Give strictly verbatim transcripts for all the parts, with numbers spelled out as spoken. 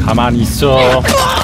가만히 있어.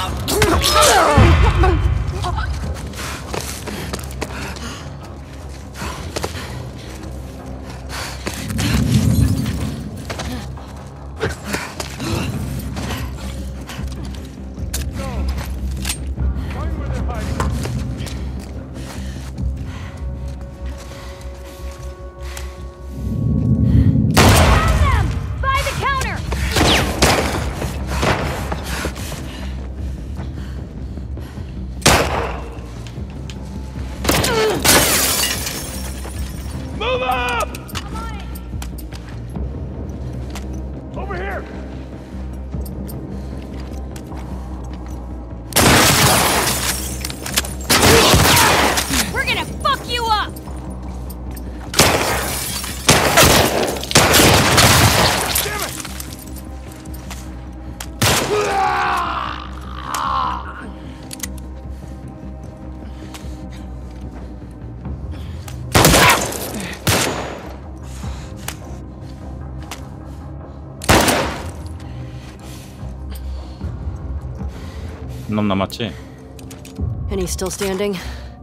놈 남았지? And he's still standing?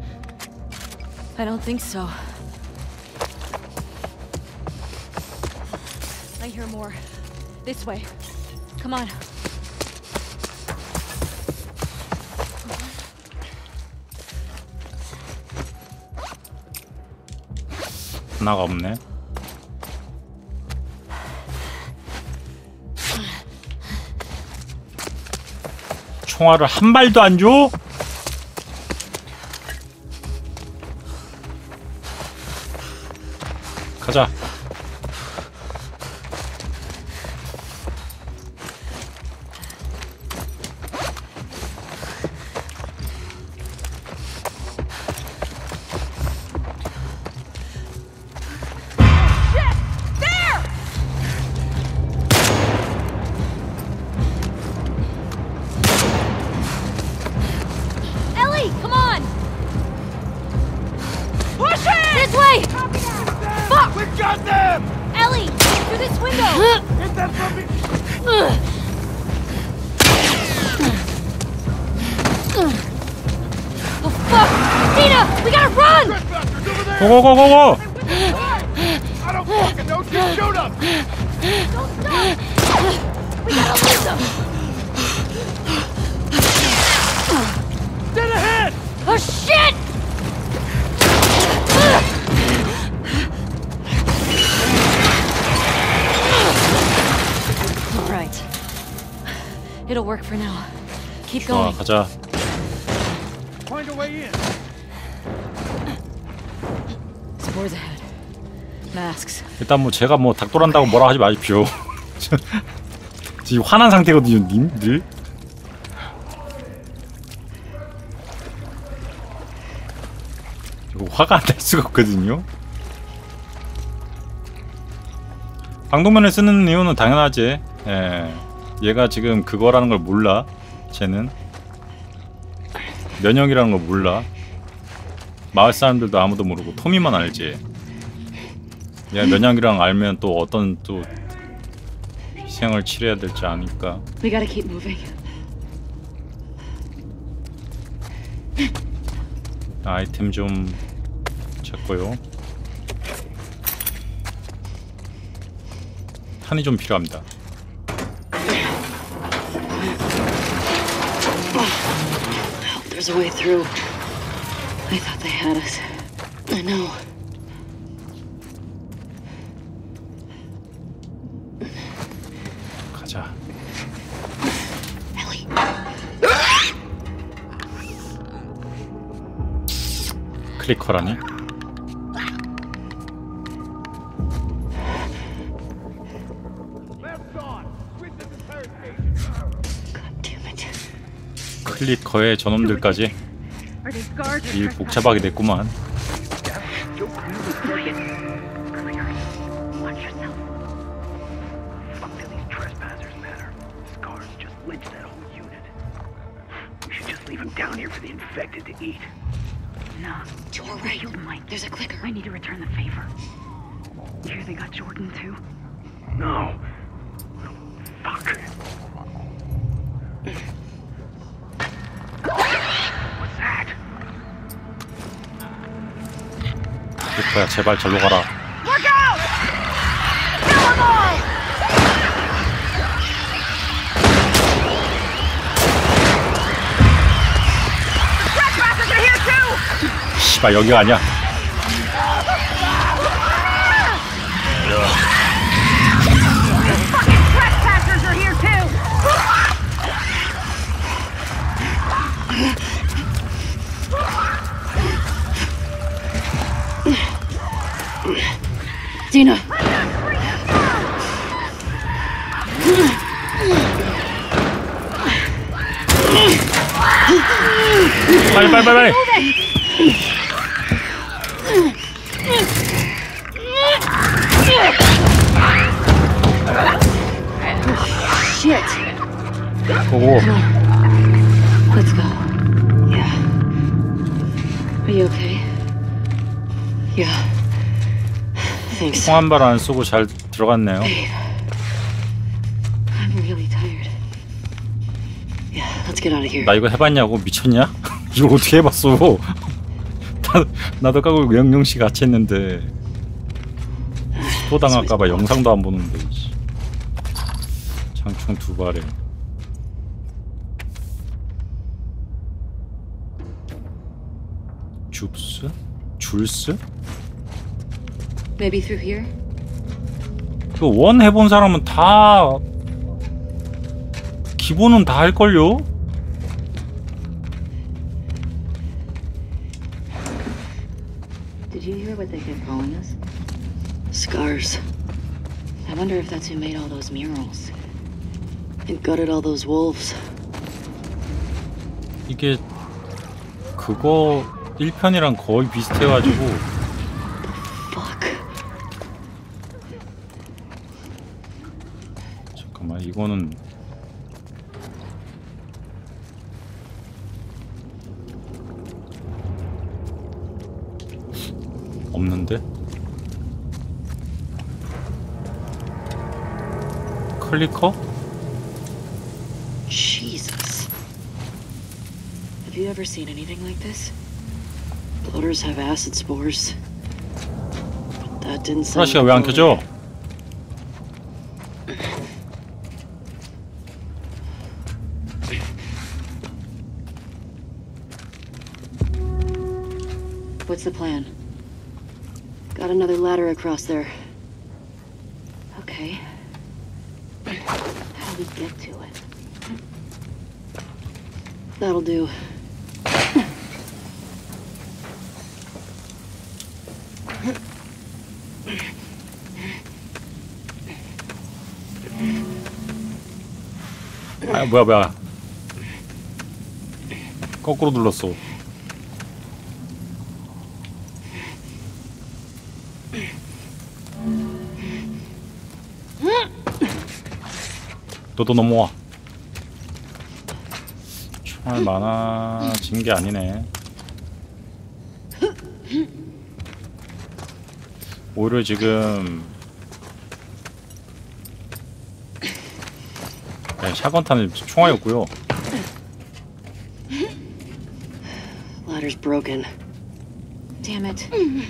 I don't think so. I hear more. This way. Come on. 하나가 없네. 총알을 한 발도 안 줘? 가자. 고고고고고! Oh shit! All right. It'll work for now. Keep going. 좋아, 가자. Find a way in. Spores ahead. Masks. 일단 뭐 제가 뭐 닥돌한다고 뭐라 하지 마십시오. 지금 화난 상태거든요, 님들. 이거 화가 안 날 수가 없거든요. 방독면을 쓰는 이유는 당연하지. 예. 얘가 지금 그거라는 걸 몰라. 쟤는 면역이라는 걸 몰라. 마을 사람들도 아무도 모르고 토미만 알지. 얘가 면역이랑 알면 또 어떤 또 희생을 치러야 될지 아니까. We gotta keep moving. 아이템 좀 찾고요. 탄이 좀 필요합니다. There's a way through. I thought they had us. I know. 가자. Ellie. 클리커라니? 클리커의 저놈들까지 일 복잡하게 됐구만. Down here for the infected to eat. No, to our right, Mike. There's a clicker. I need to return the favor. You hear they got Jordan too? No. Fuck. What's that? 리퍼야 제발 절로 가라. Look out! Kill them all! The trespassers are here too! 씨발 여기가 아니야. Fucking trespassers are here too! Dina! 빨리 빨리 빨리. Shit! 오고. Let's go. Yeah. Are you okay? Yeah. Thanks. 총 한 발 안 쏘고 잘 들어갔네요. Babe. I'm really tired. Yeah, let's get out of here. 나 이거 해봤냐고 미쳤냐? 이거 어떻게 해봤어? 나, 나도 까고 영영씨 같이 했는데 또 당할까봐 영상도 안 보는데. 장총 두 발에. 줍스? 줄스? Maybe through here? 그 원 해본 사람은 다 기본은 다 할걸요? Did you hear what they kept calling us? Scars. I wonder if that's who made all those murals. And gutted all those wolves. 이게 그거 일 편이랑 거의 비슷해가지고. Fuck. 잠깐만 이거는 없는데? 클리커? Jesus. Have you ever seen anything like this? Bloaters have acid spores. That didn't sound 플라시가 왜 안 like 켜져? What's the plan? Got another ladder across there. Okay. How do we get to it? That'll do. 아 뭐야 뭐야 거꾸로 눌렀어. 너도 넘어와. 총알 많아진 게 아니네. 오히려 지금 네, 샷건탄은 총알이 없고요. Ladder's broken. Damn it.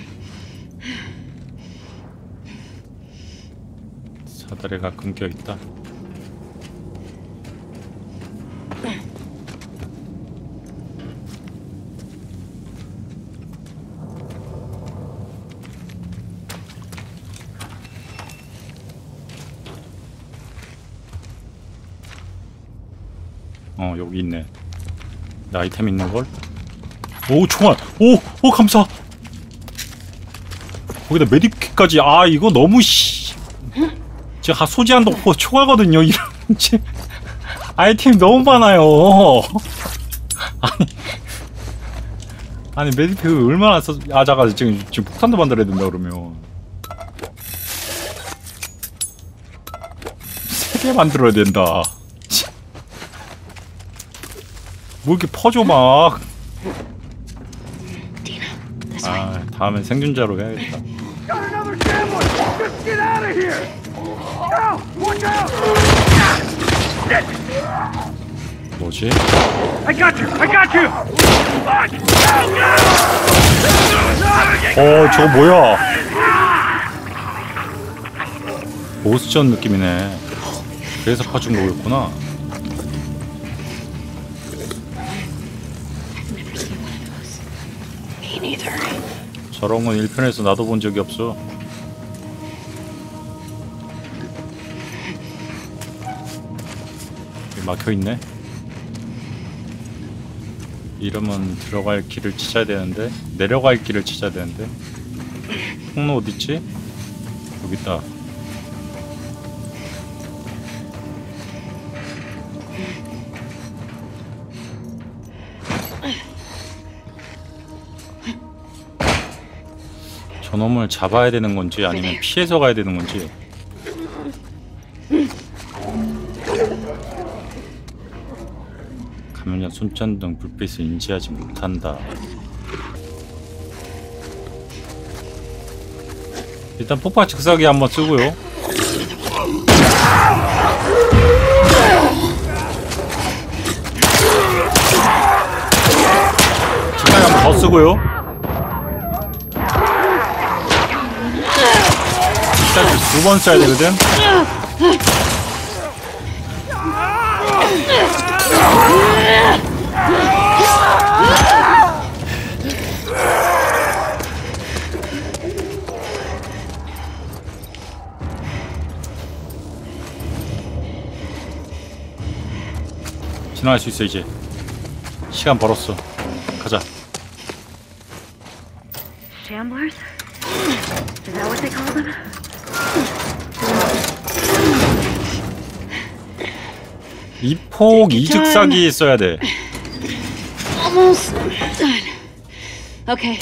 사다리가 끊겨 있다. 어 여기 있네. 내 아이템 있는 걸. 오 총알. 오, 오 감사. 거기다 메디킷까지. 아 이거 너무 씨. 제가 소지한도 없고 총알거든요. 이런 아이템 너무 많아요. 아니, 아니 메디킷 얼마나 써? 아 잠깐 지금 지금 폭탄도 만들어야 된다 그러면 세 개 만들어야 된다. 뭐 이렇게 퍼줘 막. 아 다음엔 생존자로 해야겠다. Got another sandwich! Just get out of here! Now! Watch out! Shit! 뭐지? I got you! I got you! 어, 저거 뭐야? 보스전 느낌이네. 그래서 파준 거였구나. Me neither. 저런 건 일 편에서 나도 본 적이 없어. 여기 막혀있네. 이러면 들어갈 길을 찾아야 되는데, 내려갈 길을 찾아야 되는데. 통로 어딨지? 여기 있다. 저놈을 잡아야 되는 건지 아니면 피해서 가야 되는 건지. 가면역 손전등 불빛을 인지하지 못한다. 일단 폭파 즉사기 한번 쓰고요. 즉사기 한번 더 쓰고요. 두 번 써야 되거든. 지나갈 수 있어 이제. 시간 벌었어. 가자. Shamblers? Is that what they call them? 이폭 이즉사기 써야 돼. Almost done. Okay.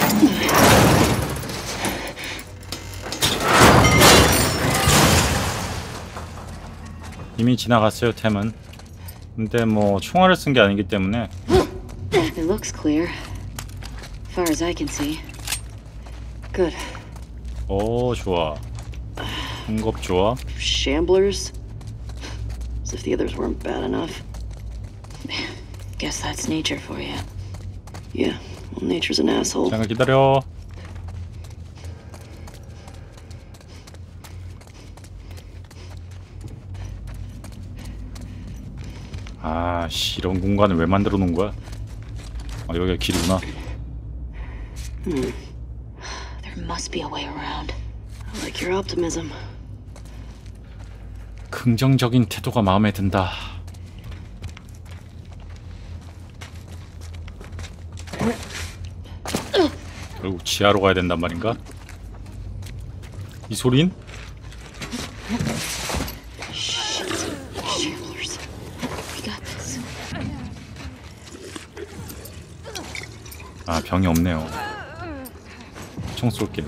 이미 지나갔어요 템은. 근데 뭐 총알을 쓴 게 아니기 때문에. It looks clear. As far as I can see. Good. 오 좋아. 공급 좋아. Shamblers? As if the others weren't bad enough. Guess that's nature for you. Yeah, well, nature's an asshole. 잠깐 기다려. 아씨 이런 공간을 왜 만들어 놓은 거야? 아 여기가 길이구나. Hmm. There must be a way around. I like your optimism. 긍정적인 태도가 마음에 든다. 결국 지하로 가야 된단 말인가? 이 소린? Shamblers. We got this. 아 병이 없네요. 총 쏠게.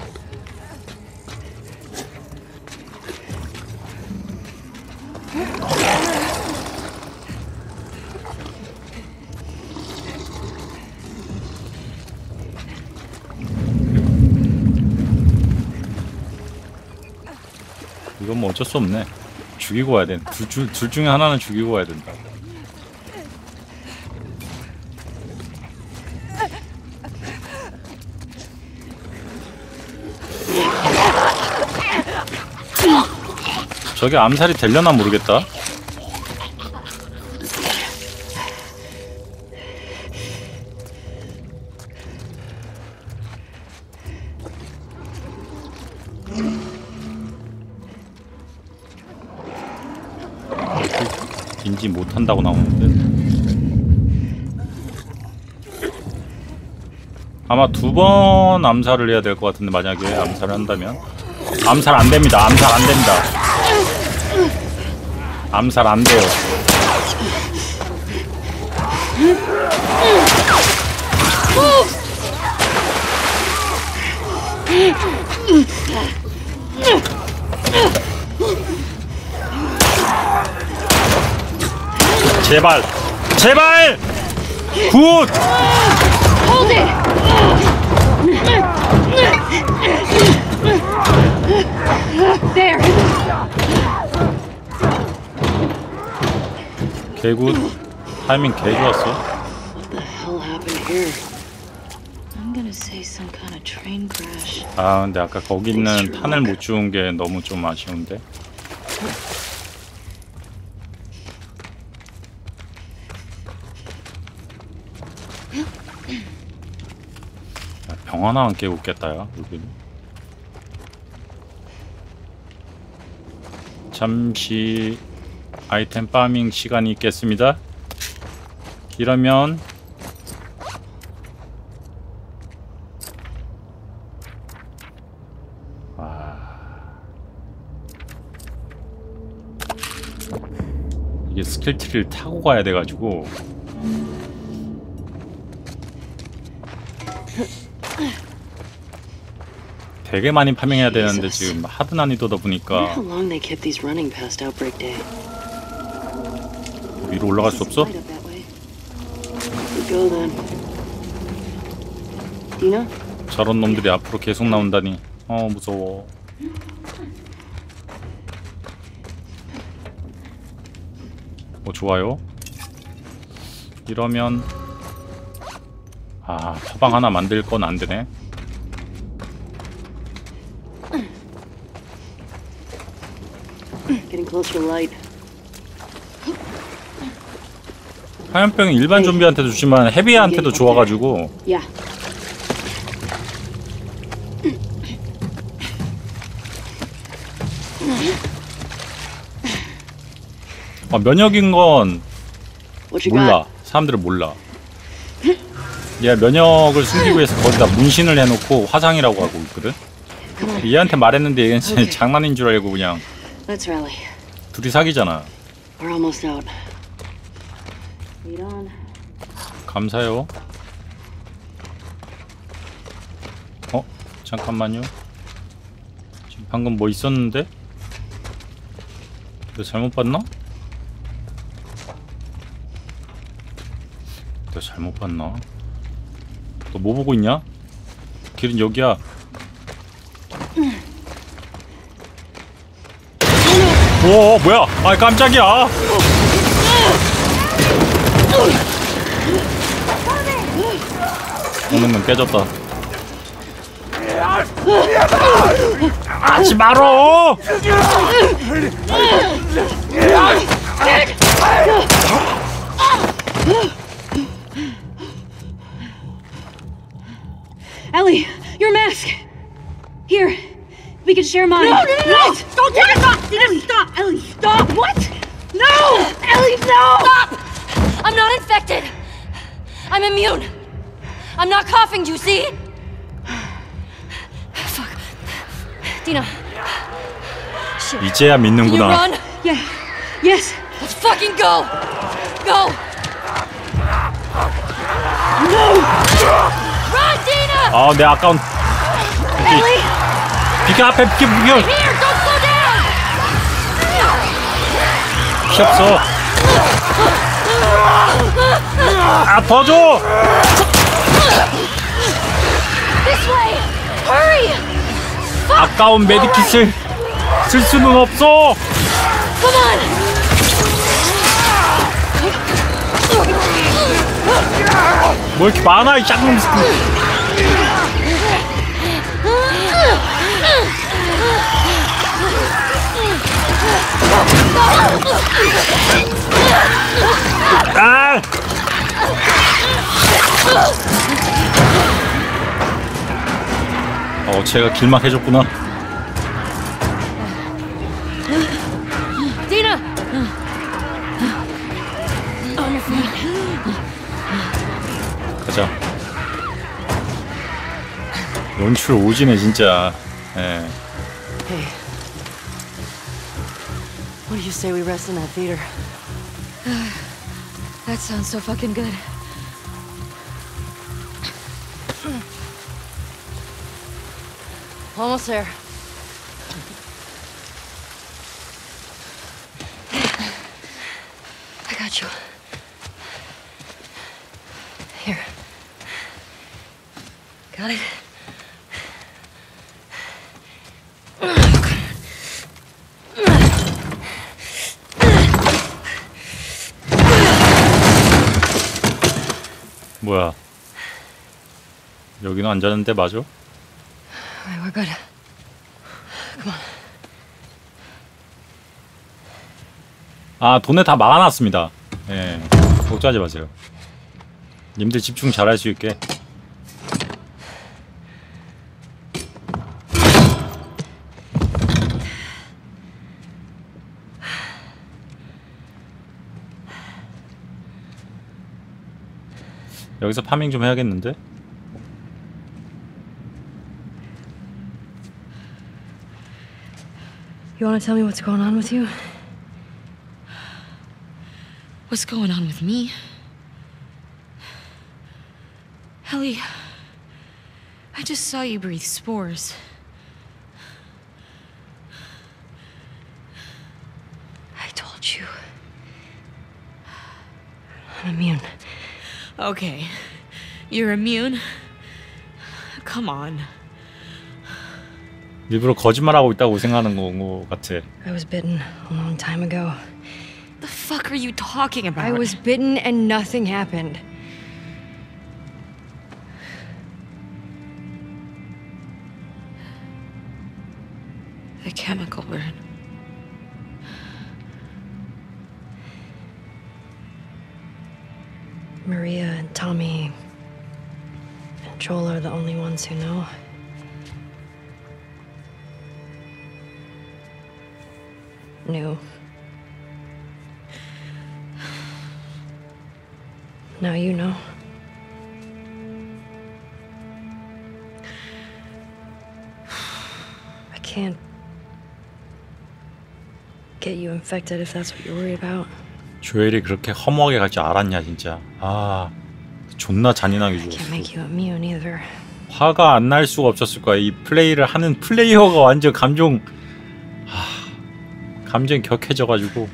이건 뭐 어쩔 수 없네. 죽이고 와야 돼. 둘, 둘, 둘 중에 하나는 죽이고 와야 된다. 저게 암살이 되려나 모르겠다. 인지 못한다고 나오는데 아마 두 번 암살을 해야 될 것 같은데 만약에 암살을 한다면 암살 안 됩니다. 암살 안 됩니다. 암살 안 돼요. 제발 제발 굿 Hold it! There! 개굿 타이밍 개 좋았어. What the hell happened here? I'm gonna say some kind of train crash. 아 근데 아까 거기 있는 판을 못 주운 게 너무 좀 아쉬운데. 야, 병 하나 안 깨고 깼다 야 여기는. 잠시 아이템 파밍 시간이 있겠습니다. 이러면 이게 스킬 트리를 타고 가야 돼가지고 되게 많이 파밍해야 되는데 지금 하드 난이도다 보니까 How long they kept these running past Outbreak Day? 위로 올라갈 수 없어? Light up that way. We go then. Dina? 저런 놈들이 앞으로 계속 나온다니. 어 무서워. 어 좋아요. 이러면 아 파방 하나 만들 건 안 되네. Getting close to light. 화염병이 일반 좀비한테도 주지만 헤비한테도 좋아가지고 Yeah. 어, 면역인 건 What you 몰라. got? 사람들은 몰라. 얘 면역을 숨기기 위해서 거기다 문신을 해놓고 화상이라고 하고 있거든. Come on. 얘한테 말했는데 얘는 진짜 오케이. 장난인 줄 알고 그냥 Let's rally. 둘이 사귀잖아. We're almost out. Lead on. 감사해요. 어? 잠깐만요. 지금 방금 뭐 있었는데? 내가 잘못 봤나? 내가 잘못 봤나? 너 뭐 보고 있냐? 길은 여기야. 오 뭐야? 아 깜짝이야. 오늘은 깨졌다. 하지 말어. Ellie, your mask. Here, we can share mine. No, no, no! no. Don't take it! Stop! Ellie, stop! Ellie, stop! What? No! Ellie, no! Stop! I'm not infected. I'm immune. I'm not coughing, do you see? Fuck. Dina. Shit. 이제야 Can you 믿는구나. run? Yeah. Yes. Let's fucking go! Go! No! Run, Dina! 아 내 아까운 Ellie! 비켜 앞에 비켜 비켜. Here, don't slow down! 피 없어. 아 도와줘. This way! Hurry! 아까운 메디킷을 쓸 수는 없어. Come on! 뭐 이렇게 많아 이 짝놈. 아! 어, 제가 길막 해줬구나. Dina! On your feet. 가자. 연출 오지네 진짜. 예. Hey. What do you say we rest in that theater? That sounds so fucking good. Almost there. I got you. Here. Got it? 뭐야? 여기는 앉았는데 맞아? Alright, we're good. Come on. 아, 돈에 다 막아놨습니다. 예, 걱정하지 마세요. 님들 집중 잘할 수 있게. 여기서 파밍 좀 해야겠는데? You wanna tell me what's going on with you? What's going on with me? Ellie, I just saw you breathe spores. I told you. I'm immune. Okay, you're immune? Come on. 일부러 거짓말하고 있다고 생각하는 거 같아. I was bitten a long time ago. The fuck are you talking about? I was bitten and nothing happened. The chemical burn. Maria and Tommy and Joel are the only ones who know. Knew. Now you know. I can't get you infected if that's what you're worried about. 조엘이 그렇게 허무하게 갈 줄 알았냐 진짜. 아, 존나 잔인하게 Can't 죽었어. make you immune either. 화가 안 날 수가 없었을 거야. 이 플레이를 하는 플레이어가 완전 감정, 하, 감정이 격해져가지고.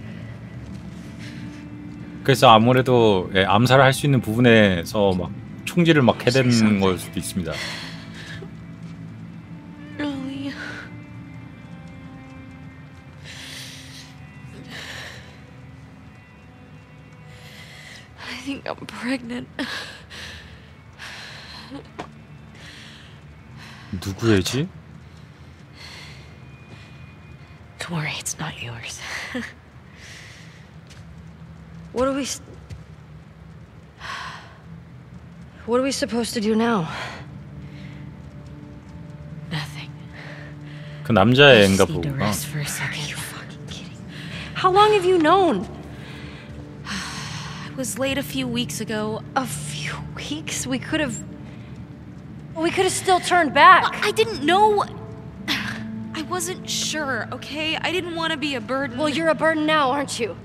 그래서 아무래도 예, 암살을 할 수 있는 부분에서 막 총질을 막 해대는 걸 수도 있습니다. Ellie. I think I'm pregnant. 누구애지? Don't worry, it's not yours. What are we... s- What are we supposed to do now? Nothing. 그 I 남자애인가 just need to 보구나. rest for a second. Fucking kidding. How long have you known? I was late a few weeks ago. A few weeks? We could have... We could have still turned back. I didn't know. I wasn't sure, okay? I didn't want to be a burden. Well, you're a burden now, aren't you?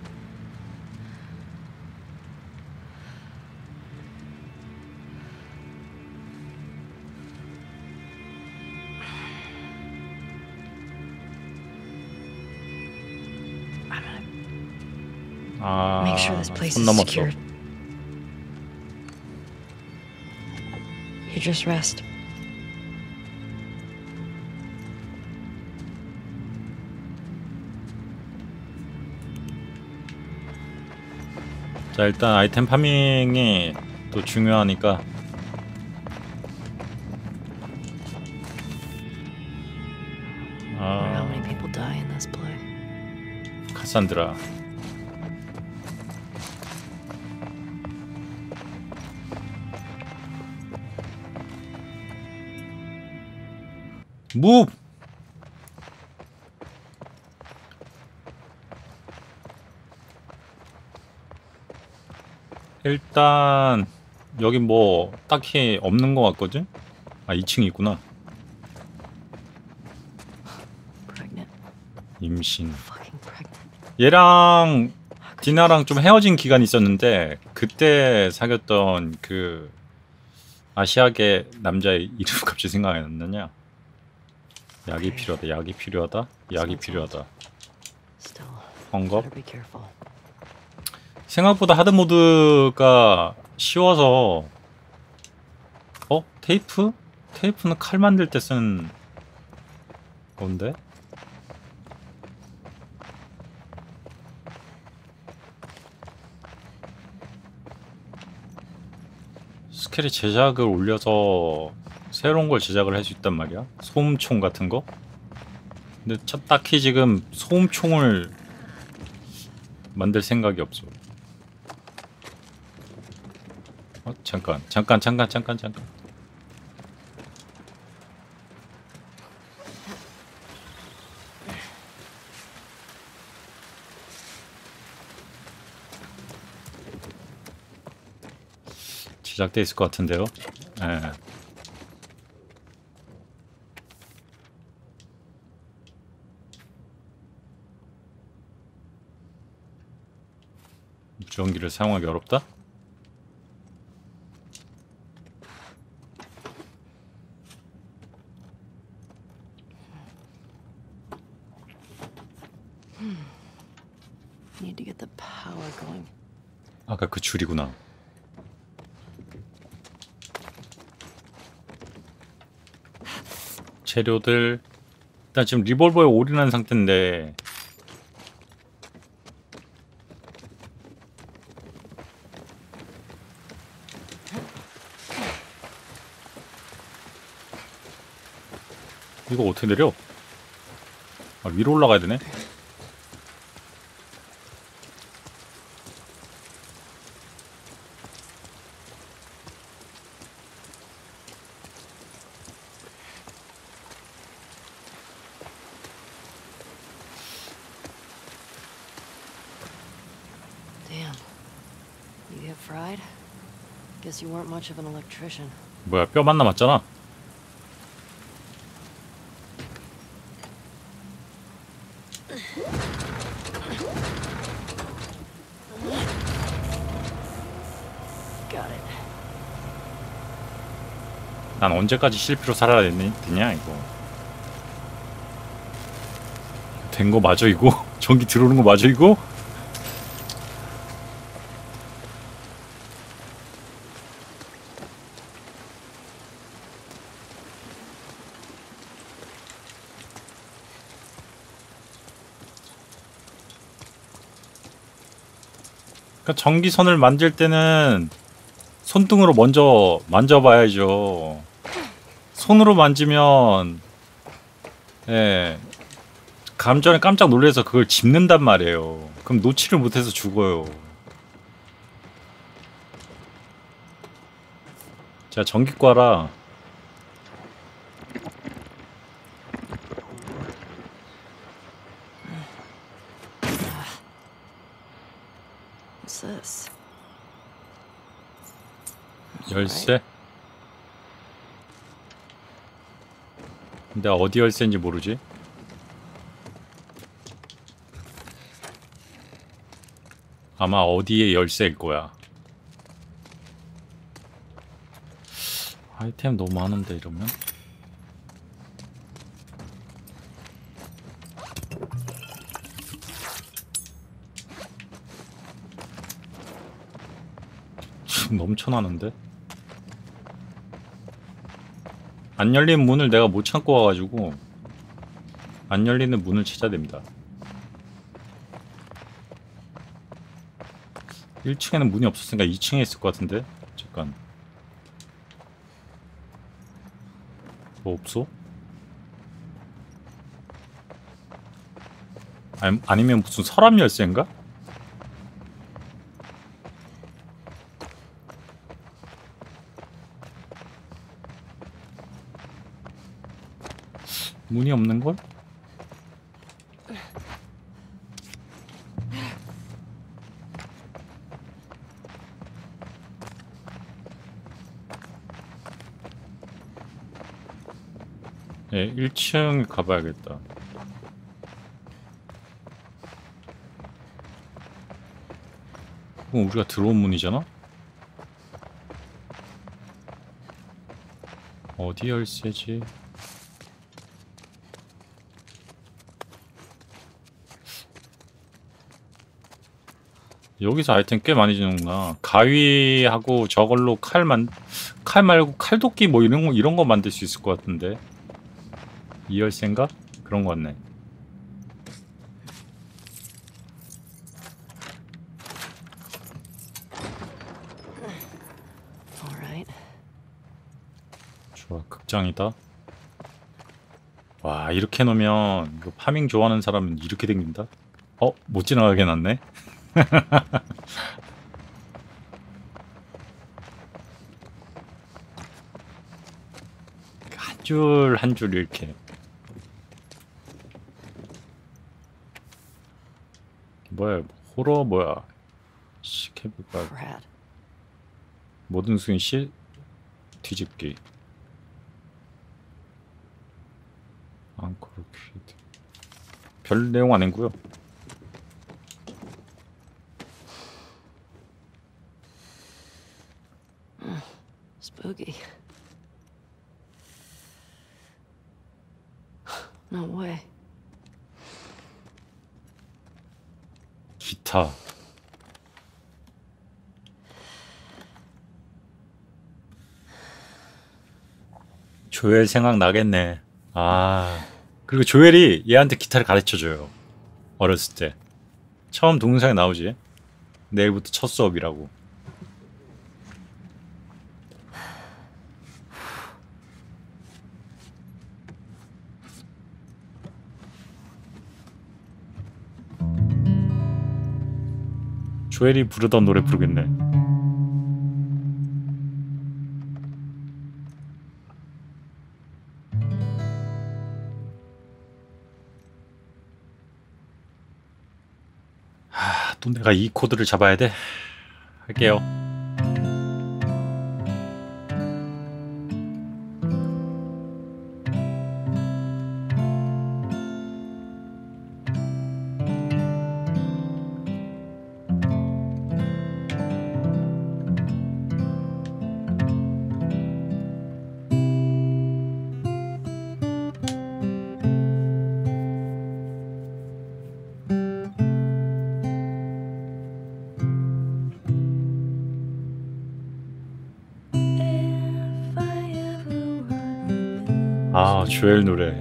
I'm gonna 아, make sure this place 손 is 넘었어. secured. You just rest. 자, 일단 아이템 파밍이 또 중요하니까. How 아, many people die in this play? 카산드라. Move! 일단 여기 뭐 딱히 없는 것 같거든? 아, 이 층이 있구나. Pregnant. 임신. Fucking pregnant. 얘랑 디나랑 좀 헤어진 기간이 있었는데 그때 사귀었던 그 아시아계 남자의 이름 갑자기 생각이 안 나냐? 약이 필요하다. 약이 필요하다. 약이 필요하다. Still, 헝거. better be careful. 생각보다 하드 모드가 쉬워서. 어? 테이프? 테이프는 칼 만들 때 쓰는 건데? 스킬의 제작을 올려서 새로운 걸 제작을 할 수 있단 말이야. 소음총 같은 거. 근데 참 딱히 지금 소음총을 만들 생각이 없어. 어, 잠깐, 잠깐, 잠깐, 잠깐, 잠깐. 제작돼 있을 것 같은데요. 예. 무전기를 사용하기 어렵다? Need to get the power going. 아까 그 줄이구나. 재료들 일단 지금 리볼버에 올인한 상태인데 이거 어떻게 내려? 아, 위로 올라가야 되네. Damn. You get fried? Guess you weren't much of an electrician. 뭐야, 뼈만 남았잖아. Got it. 난 언제까지 실피로 살아야 되니, 되냐 이거. 된 거 맞아 이거? 전기 들어오는 거 맞아 이거? 그러니까 전기선을 만질 때는 손등으로 먼저 만져봐야죠. 손으로 만지면 예, 감전에 깜짝 놀라서 그걸 짚는단 말이에요. 그럼 놓지를 못해서 죽어요. 자, 전기과라. What's this? 열쇠? 내가 어디 열쇠인지 모르지? 아마 어디의 열쇠일 거야. 아이템 너무 많은데 이러면? 지금 넘쳐나는데? 안 열린 문을 내가 못 참고 와가지고 안 열리는 문을 찾아야 됩니다. 일 층에는 문이 없었으니까 이 층에 있을 것 같은데? 잠깐. 뭐 없어? 아니, 아니면 무슨 서랍 열쇠인가? 문이 없는걸? 예, 일 층 가봐야겠다. 그건 우리가 들어온 문이잖아? 어디 열쇠지? 여기서 아이템 꽤 많이 주는구나. 가위하고 저걸로 칼만 칼 말고 칼도끼 뭐 이런 거 이런 거 만들 수 있을 것 같은데. 이 열쇠인가? 그런 거 같네. All right. 짱이다. 와, 이렇게 놓으면 이거 파밍 좋아하는 사람은 이렇게 생긴다. 어? 못 지나가게 놨네. 한 줄 한 줄 이렇게. 뭐야, 호러 뭐야. 시켜볼까. Brad. 모든 수인 시 뒤집기. 앙코르 퀴드. 별 내용 안 했고요. Spooky. No way. 기타. 조엘 생각 나겠네. 아, 그리고 조엘이 얘한테 기타를 가르쳐줘요. 어렸을 때. 처음 동영상에 나오지. 내일부터 첫 수업이라고. 조엘이 부르던 노래 부르겠네. 하, 또 내가 이 코드를 잡아야 돼. 할게요. 아, 조엘 노래.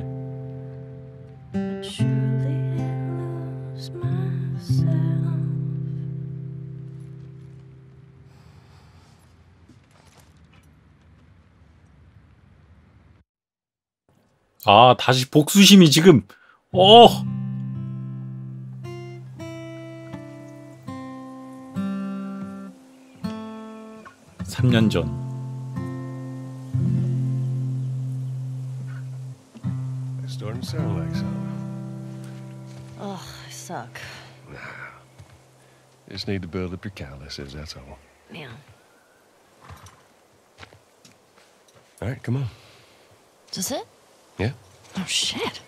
아, 다시 복수심이 지금. 어. 삼 년 전. Starting to sound like something. Ugh, I suck. Just need to build up your calluses, that's all. Man. All right, come on. Is this it? Yeah. Oh, shit.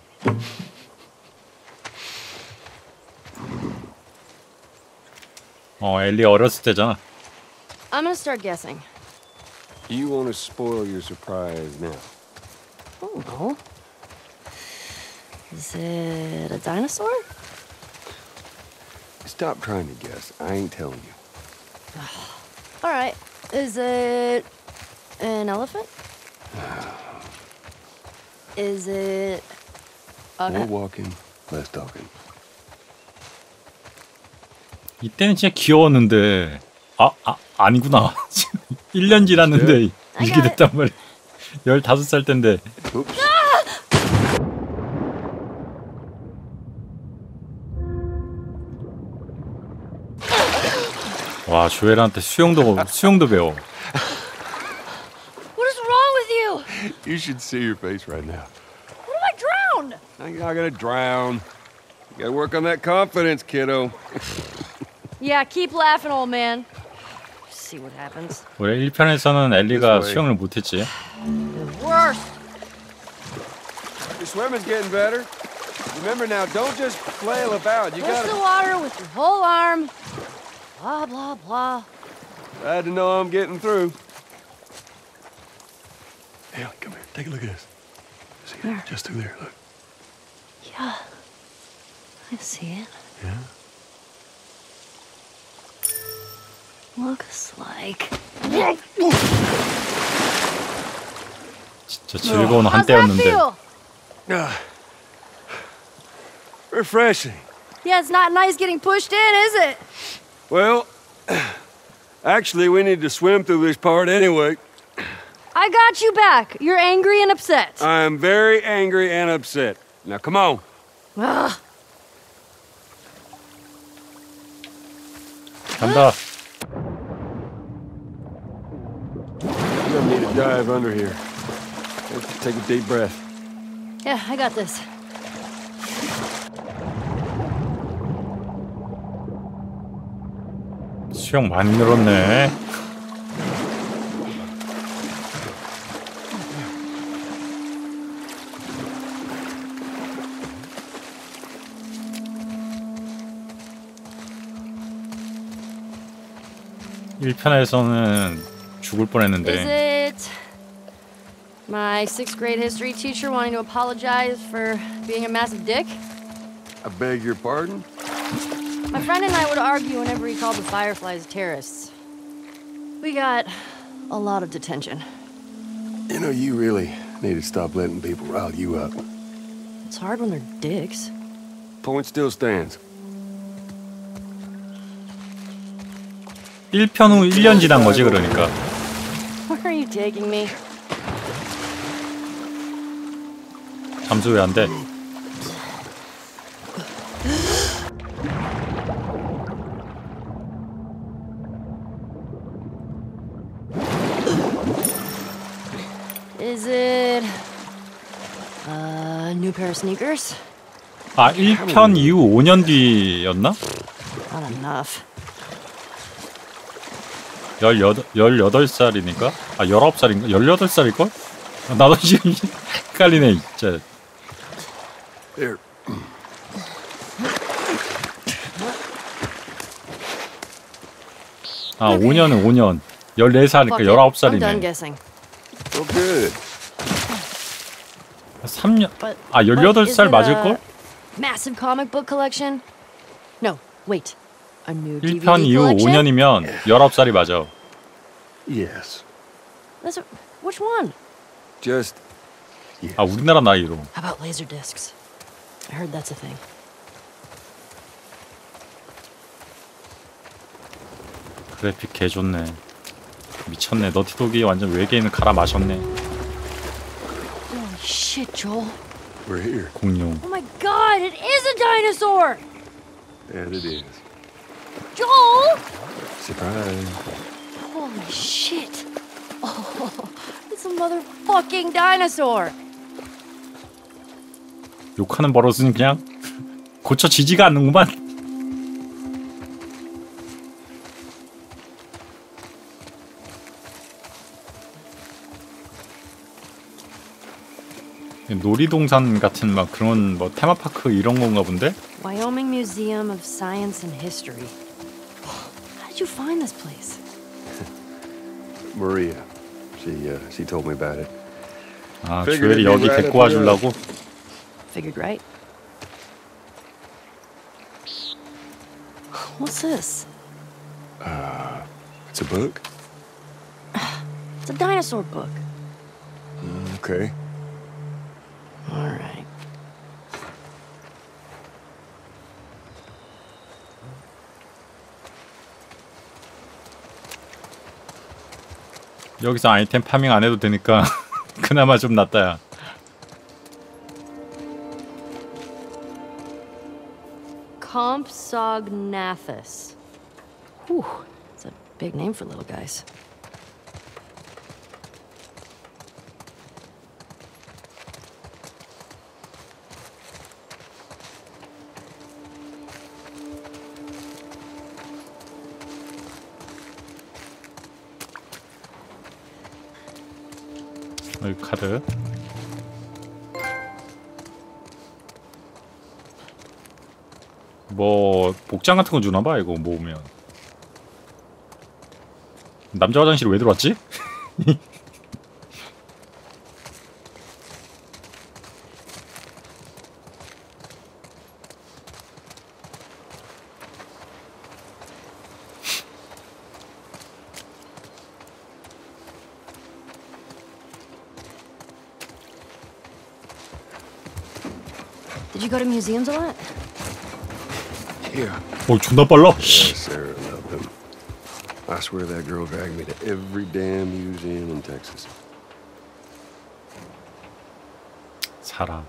어, 엘리 어렸을 때잖아. I'm gonna start guessing. You want to spoil your surprise now? Oh, no. Is it a dinosaur? Stop trying to guess. I ain't telling you. All right. Is it an elephant? Is it a... More walking, less talking. 이때는 진짜 귀여웠는데. 아, 아 아니구나. 일 년 지났는데 이게 됐단 말이야. 열다섯 살 때인데. Oops. 와, 조엘한테 수영도 수영도 배워. What is wrong with you? You should see your face right now. What if I drown? Now you're not gonna drown. You gotta work on that confidence, kiddo. Yeah, keep laughing, old man. See what happens. 원래 일 편에서는 엘리가 수영을 못했지. Worst. Your swimming's getting better. Remember now, don't just flail about. You Push the gotta. water with your whole arm. Blah, blah, blah. Glad to know I'm getting through. Hey, come here. Take a look at this. See it? Where? Just through there. Look. Yeah. I see it. Yeah. Looks like... 진짜 즐거운 How's that 한때였는데. feel? Ah. Refreshing. Yeah, it's not nice getting pushed in, is it? Well, actually, we need to swim through this part anyway. I I got you back. You're angry and upset. I'm very angry and upset. Now, come on. Ugh. 간다. You're gonna need to dive under here. Take a deep breath. Yeah, I got this. 수영 많이 늘었네. 일 편에서는 죽을 뻔했는데. Is it my sixth grade history teacher wanting to apologize for being a massive dick? I beg your pardon? My friend and I would argue whenever he called the Fireflies terrorists. We got a lot of detention. You know, you really need to stop letting people rile you up. It's hard when they're dicks. Point still stands. 일 편 후 일 년 지난 거지 그러니까. Where are you taking me? 잠수 왜 안 돼? Is it a new pair of sneakers? 아, 일 편 이후 오 년 뒤였나? Not enough. 열여덟, 열여덟 살이니까? 아, 열아홉 살인가? 열여덟 살일걸? 아, 나도 지금 헷갈리네, 진짜. Here. 아, 오 년은 오 년. 열네 살이니까 Fuck it. 열아홉 I'm done 살이네. guessing. Oh, good. 삼 년. But, 아, but 열여덟 is 살 it 맞을걸? a massive comic book collection? No, wait. A new 일 D V D 편 이후 오 collection? 년이면 열아홉 살이 맞아. Yes. That's a, which one? Just. Yes. 아, 우리나라 나이로. How about laser discs? I heard that's a thing. 그래픽 개 좋네. 미쳤네. 너티독이 완전 외계인을 갈아 마셨네. Holy shit, Joel. We're here. 공룡. Oh my god, it is a dinosaur! And it is. Joel! Surprise. Holy shit. Oh, it's a motherfucking dinosaur. 욕하는 버릇은 그냥 고쳐지지가 않는구만. 놀이동산 같은 막 그런 뭐 테마파크 이런 건가 본데? Wyoming Museum of Science and History. How did you find this place? Maria. She, uh, she told me about it. 아, 조엘이 여기 데리고 와주려고? Figured right. What's this? Uh, it's a book? It's a dinosaur book. Mm, okay. All right. 여기서 아이템 파밍 안 해도 되니까 그나마 좀 낫다야. Compsognathus. Whew, it's a big name for little guys. 여기 카드. 뭐 복장 같은 거 주나봐 이거 모으면. 남자 화장실 왜 들어왔지? Did you go to museums a lot? Yeah. 어 존나 빨라. Yeah, Sarah loved them. I swear that girl dragged me to every damn museum in Texas. 자라.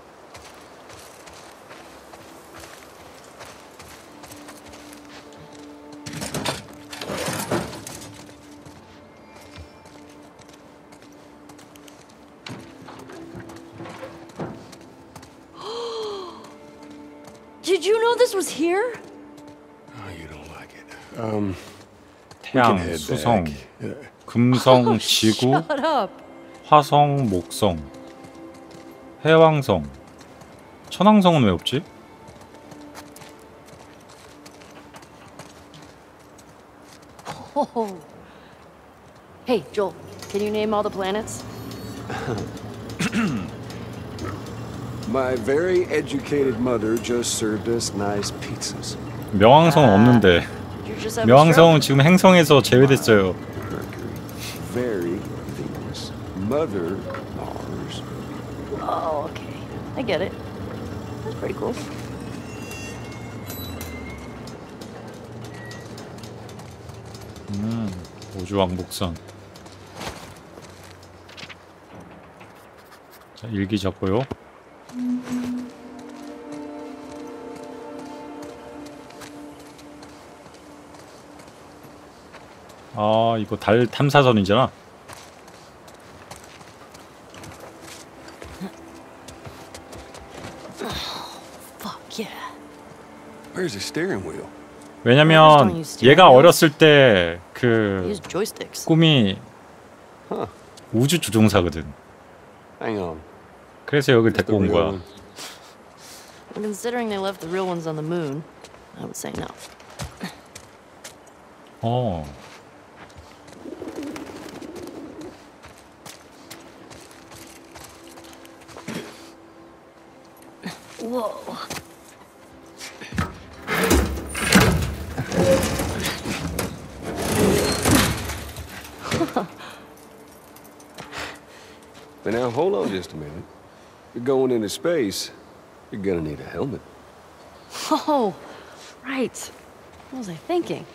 Did you know this was here? Oh, you don't like it. Um, 태양, head 수성, back. Uh, 금성, 지구, Shut up. 화성, 목성, 해왕성. 천왕성은 왜 없지? Oh. Hey, Joel, can you name all the planets? My very educated mother just served us nice pizzas. 명왕성은 없는데. Did you just have a 명왕성은 지금 행성에서 제외됐어요. Mercury, very Venus. Mother Mars. stroke? Oh, okay. I get it. That's pretty cool. 음, 우주왕복선. 자, 일기 잡고요. 아, 이거 달 탐사선이잖아. Fuck yeah. Where's the steering wheel? 왜냐면 얘가 어렸을 때 그 Use joysticks. 꿈이 Huh. 우주 조종사거든. Hang on. 그래서 여길 That's 데리고 the 온 real 거야. one. Considering they left the real ones on the moon, I would say no. 어. Whoa. But now hold on just a minute. You're going into space. You're gonna need a helmet. Oh, right. What was I thinking?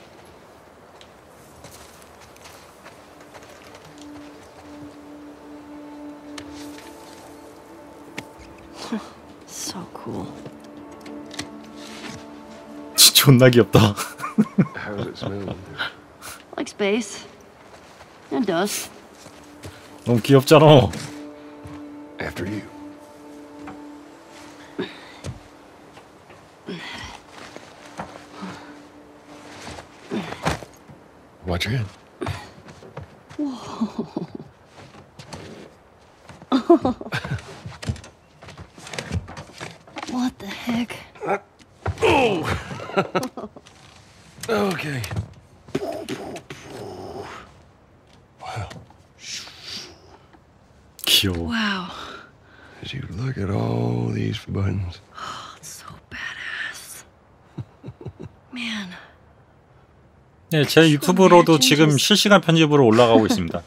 So cool. 존나 귀엽다. How's it smell? Like space. And dust. 너무 귀엽잖아. After you. Watch your head. What the heck? Okay. Wow. 귀여워. Wow. As you look at all these buttons. So badass. Man. 네, 제 유튜브로도 지금 실시간 편집으로 올라가고 있습니다.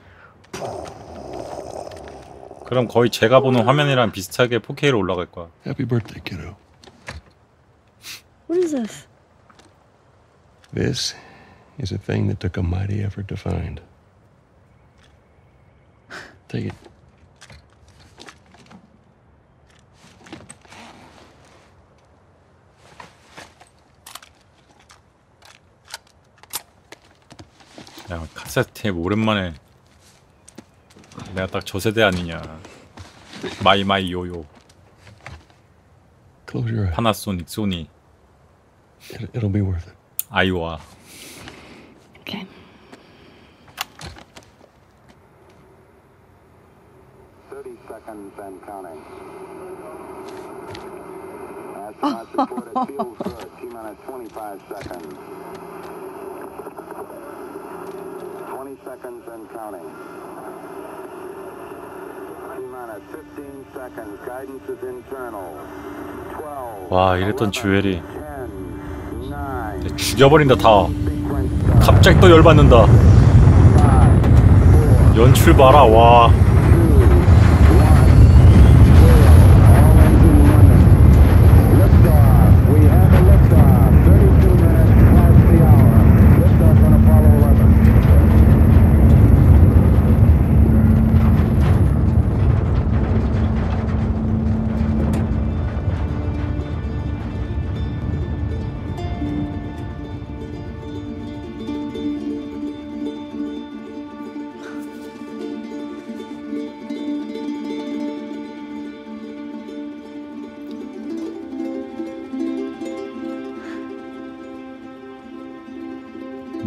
그럼 거의 제가 보는 화면이랑 비슷하게 포케이로 올라갈 거야. Happy birthday, kiddo. What is this? This is a thing that took a mighty effort to find. Take it. 야, 카세트 테이프 오랜만에. 내가 딱 저 세대 아니냐. 마이 마이 요요. Close your eyes. 파나소닉, 소니, It, it'll be worth it. 아이오아. Okay. thirty seconds and counting. Astronauts report it feels good. T minus twenty-five seconds. twenty seconds and counting. T minus fifteen seconds. Guidance is internal. twelve. 와, 이랬던 주엘이 ten, nine. 죽여버린다 다. Sequence start. 갑자기 또 열받는다. five, four, 연출 봐라. 와.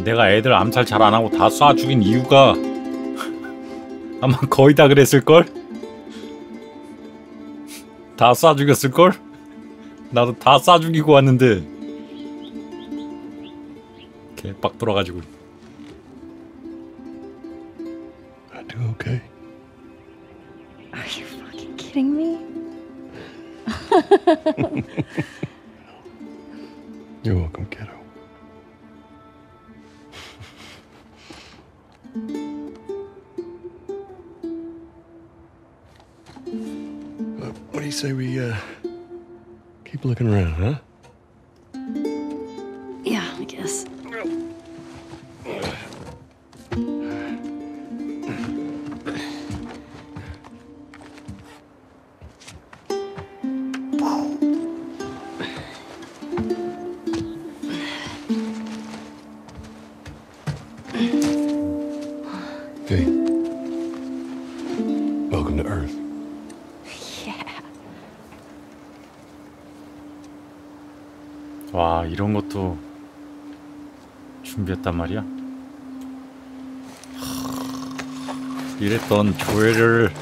내가 애들 암살 잘 안 하고 다 쏴 죽인 이유가 아마 거의 다 그랬을걸? 다 쏴 죽였을걸? 나도 다 쏴 죽이고 왔는데 개빡 돌아가지고. I do okay. Are you fucking kidding me? You're welcome, kiddo. Uh, what do you say we uh, keep looking around, huh? Yeah, I guess. Hey. Welcome to Earth. 와, 이런 것도 준비했단 말이야? 이랬던 조회를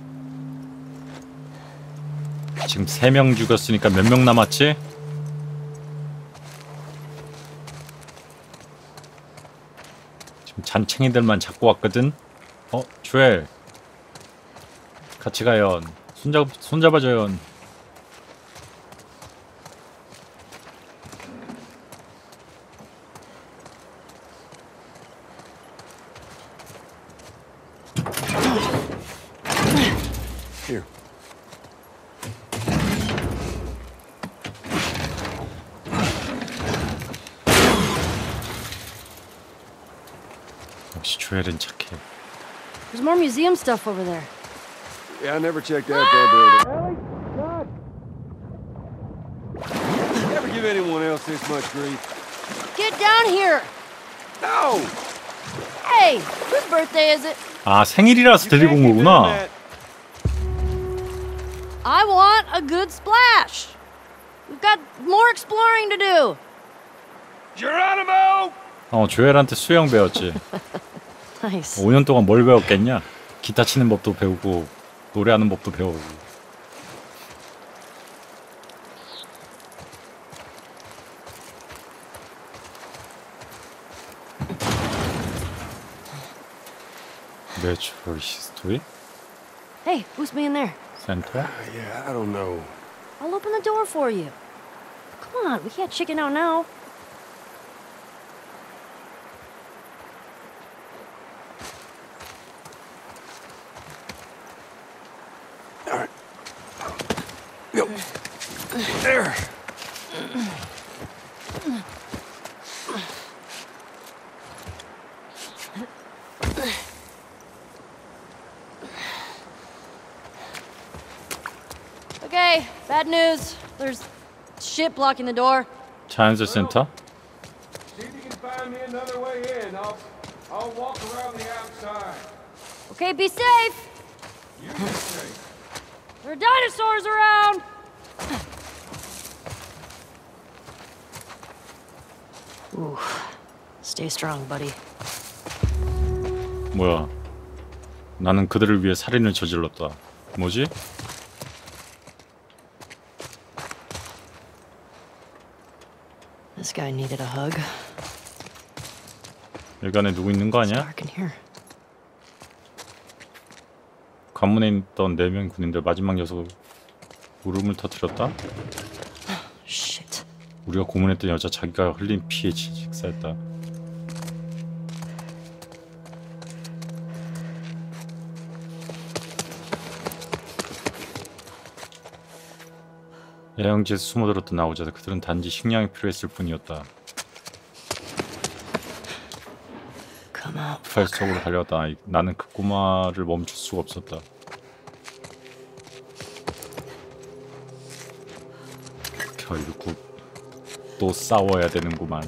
지금 세 명 죽였으니까 몇 명 남았지? 지금 잔챙이들만 잡고 왔거든? 어? 조엘 같이 가요. 손잡, 손잡아줘요. Here. 역시 조엘은 착해. There's more museum stuff over there. Yeah, I never checked out that building. Really? God. Never give anyone else this much grief. Get down here! No! Hey, whose birthday is it? 아, 생일이라서 데리고 온 거구나. I want a good splash. We've got more exploring to do. Geronimo! 어, 조엘한테 수영 배웠지. Nice. 오 년 동안 뭘 배웠겠냐? 기타 치는 법도 배우고 노래하는 법도 배우고. Natural history? Hey, who's me in there? Center? Yeah, I don't know. I'll open the door for you. Come on, we can't chicken out now. All right. Go. There. Okay, bad news. There's shit blocking the door. 자연스 센터? See if you can find me another way in. I'll, I'll walk around the outside. Okay, be safe. You be safe. There are dinosaurs around. Ooh, stay strong, buddy. 뭐야? 나는 그들을 위해 살인을 저질렀다. 뭐지? This guy needed a hug. 여기 안에 누구 있는 거 아니야? Dark in here. 관문에 있던 네 명 군인들 마지막 녀석 울음을 터뜨렸다? Shit. 우리가 고문했던 여자 자기가 흘린 피에 식사했다. 야영지에서 숨어들었던 나오자다. 그들은 단지 식량이 필요했을 뿐이었다. Come on. 팔 속으로 달려왔다. 아이, 나는 그 꼬마를 멈출 수가 없었다. 결국 또 싸워야 되는구만.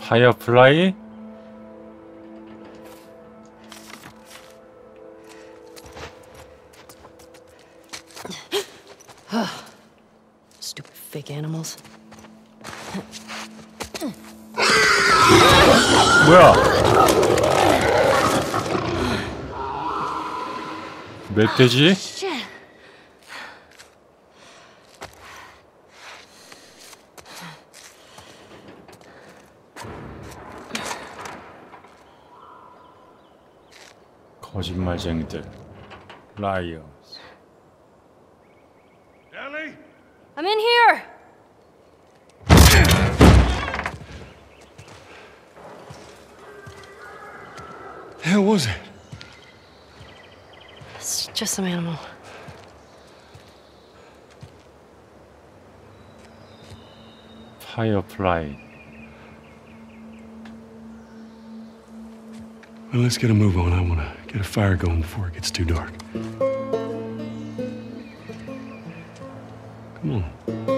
파이어플라이? Stupid fake animals. 뭐야? 멧돼지? Shit. 거짓말쟁이들. 라이어. Ellie? I'm in here. The hell was it? It's just some animal. 파이어플라이. Well, let's get a move on. I want to get a fire going before it gets too dark. Come on.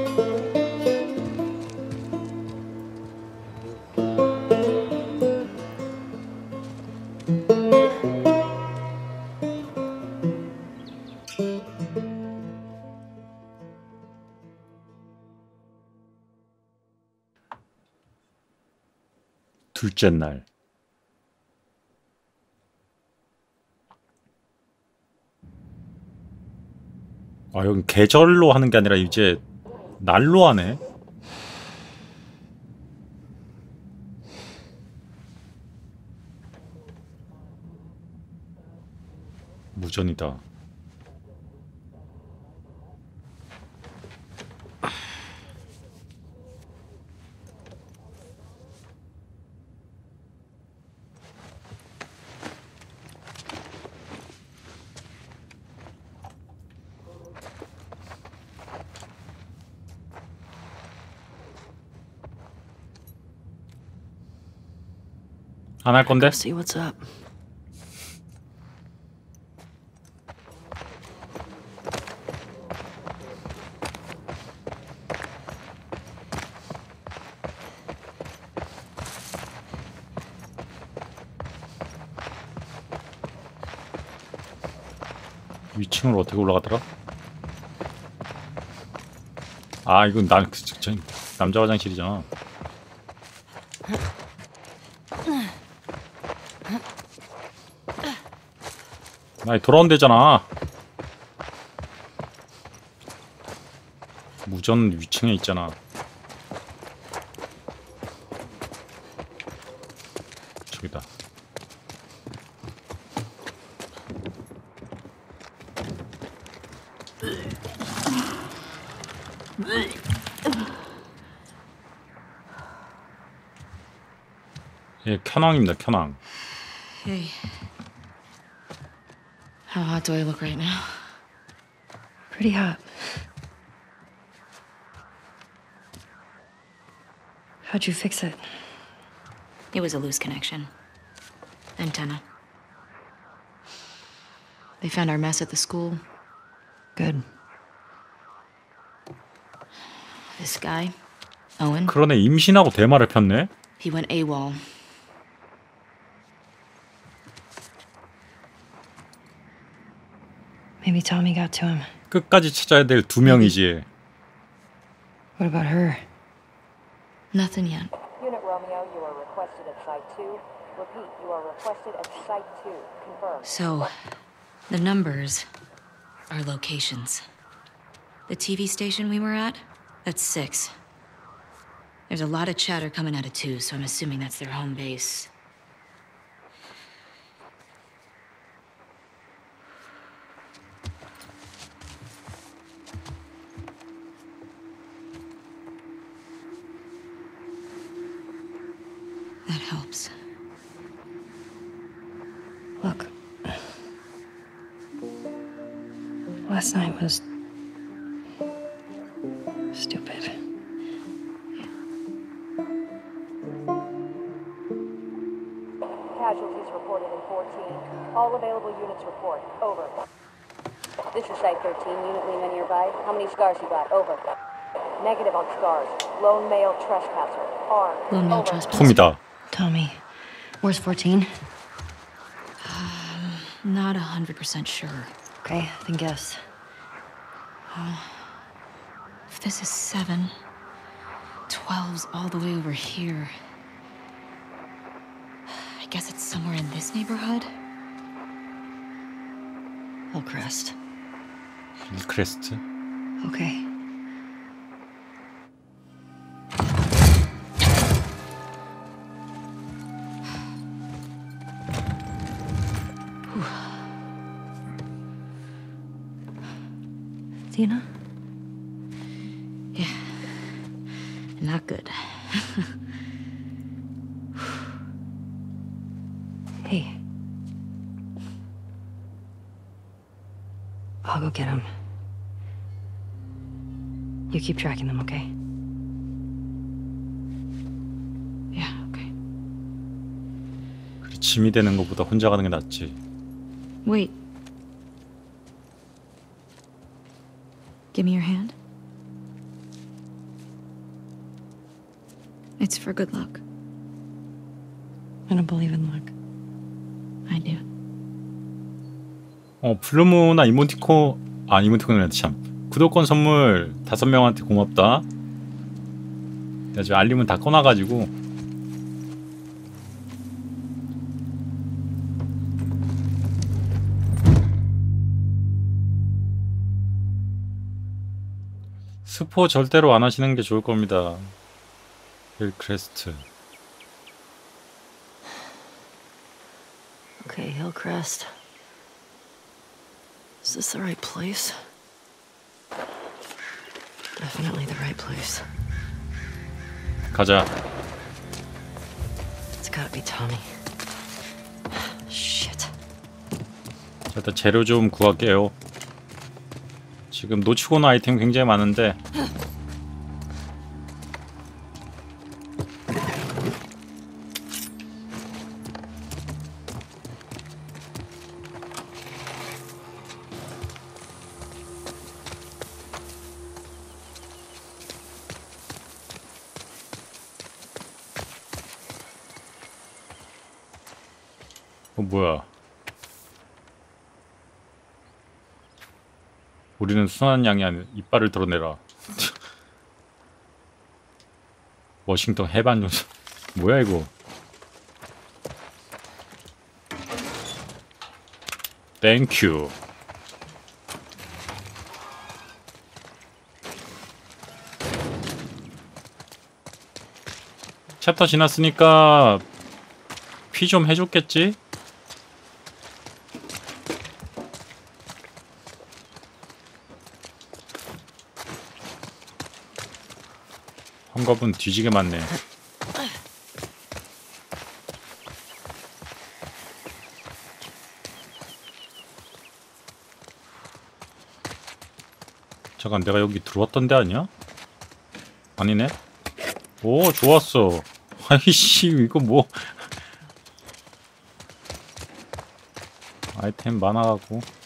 둘째 날. 아, 여긴 계절로 하는 게 아니라 이제 날로 하네. 무전이다. 안 할 건데? See what's up. 위층으로 어떻게 올라가더라? 아, 이건 난 그, 저, 남자 화장실이잖아. 나 돌아온 데잖아. 무전 위층에 있잖아. 저기다. 예, 켜낭입니다. 켜낭. Hey. How hot do I look right now? Pretty hot. How'd you fix it? It was a loose connection. Antenna. They found our mess at the school. Good. This guy, Owen, 그러네, 임신하고 대마를 폈네. he went AWOL. Maybe Tommy got to him. 끝까지 찾아야 될 두 명이지. What about her? Nothing yet. Unit Romeo, you are requested at Site two. Repeat, you are requested at Site two. Confirm. So, the numbers are locations. The T V station we were at, that's six. There's a lot of chatter coming out of two, so I'm assuming that's their home base. That helps. Look. Last night was stupid. Casualties reported in fourteen. All available units report. Over. This is Site thirteen. Unit Lima nearby. How many scars you got? Over. Negative on stars. Lone male trespasser. Armed. Lone male Over. trespasser. 톰이다. Tommy. Where's fourteen? Not a hundred percent sure. Okay, then guess. If this is seven, twelve's all the way over here. I guess it's somewhere in this neighborhood. Hillcrest. 힐크레스트. Okay. Dina? Yeah. Not good. Hey. I'll go get him. You keep tracking them, okay? Yeah, okay. 그래, 짐이 되는 것보다 혼자 가는 게 낫지. Wait. Give me your hand. It's for good luck. I don't believe in luck. I do. 어, 블루무나 이모티콘, 아, 이모티콘이란다, 참. 구독권 선물 다섯 명한테 고맙다. 내가 지금 알림은 다 꺼놔가지고. 스포 절대로 안 하시는 게 좋을 겁니다. 힐크레스트. Okay, Hillcrest. Is this the right place? Definitely the right place. 가자. It's gotta be Tommy. Shit. 자, 일단 재료 좀 구할게요. 지금 놓치고 온 아이템 굉장히 많은데. 어, 뭐야. 우리는 순한 양이 아니라 이빨을 드러내라. 워싱턴 해반 요소. 뭐야 이거. 땡큐. 챕터 지났으니까 피 좀 해줬겠지? 헝겊은 뒤지게 많네. 잠깐, 내가 여기 들어왔던 데 아니야? 아니네? 오, 좋았어. 아이씨, 이거 뭐. 아이템 많아갖고.